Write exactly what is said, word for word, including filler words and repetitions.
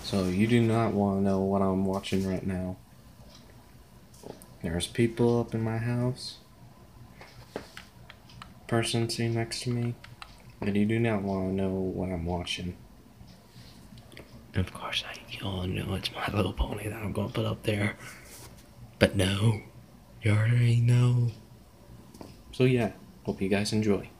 So you do not want to know what I'm watching right now. There's people up in my house. Person sitting next to me. And you do not want to know what I'm watching. And of course, I you all know it's My Little Pony that I'm going to put up there. But no, you already know. So yeah, hope you guys enjoy.